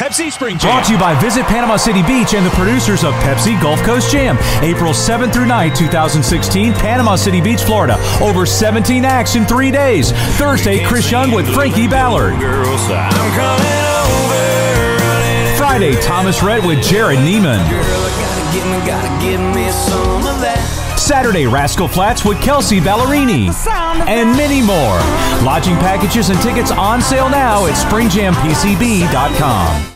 Pepsi SpringJam. Brought to you by Visit Panama City Beach and the producers of Pepsi Gulf Coast Jam. April 7th through 9th, 2016, Panama City Beach, Florida. Over 17 acts in 3 days. Thursday, Chris Young with Frankie Ballard. Friday, Thomas Rhett with Jerrod Niemann. Saturday, Rascal Flatts with Kelsea, Ballerini, and many more. Lodging packages and tickets on sale now at SpringJamPCB.com.